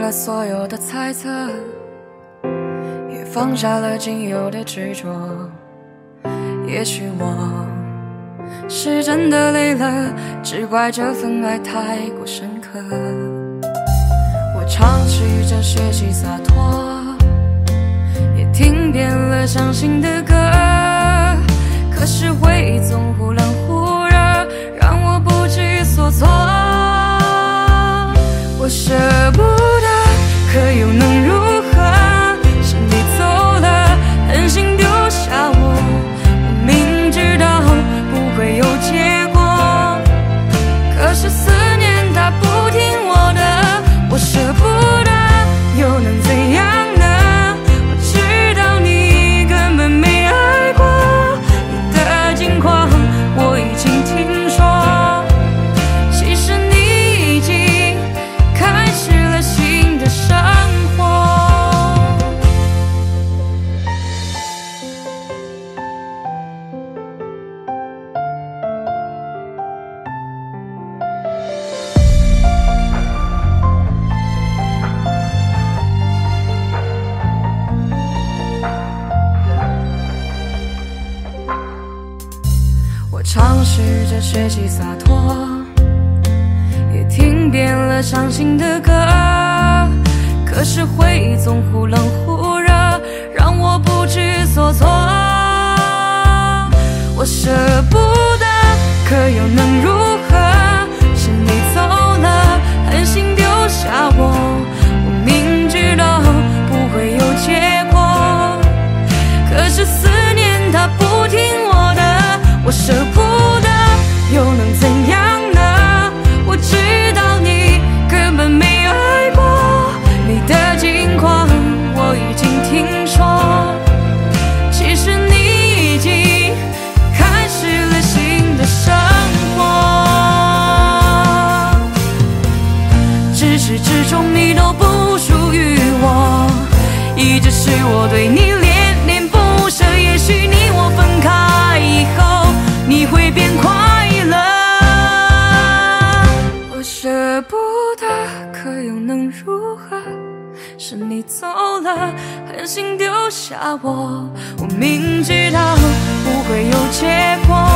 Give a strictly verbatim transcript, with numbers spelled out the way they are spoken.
了所有的猜测，也放下了仅有的执着。也许我是真的累了，只怪这份爱太过深刻。我尝试着学习洒脱，也听遍了伤心的歌，可是回忆总忽冷忽热，让我不知所措。我舍不得，可又能如何？是你走了，狠心丢下我，我明知道不会有结果，可是思念它不听我的。我舍不得，又能怎样呢？我知道你根本没爱过，你的近况我已经听说，其实你已经开始了新的生活。我尝试着学习洒脱，也听遍了伤心的歌，可是回忆总忽冷忽热，让我不知所措。我舍不得，可又能如何？是你走了，狠心丢下我，我明知道不会有结果，可是思念它不听我的。我舍不得，又能怎样呢？我知道你根本没爱过，你的近况我已经听说，其实你已经开始了新的生活。至始至终你都不属于我，一直是我对你恋恋不舍。也许你我分开以后你会变快乐。我舍不得，可又能如何？是你走了，狠心丢下我，我明知道不会有结果，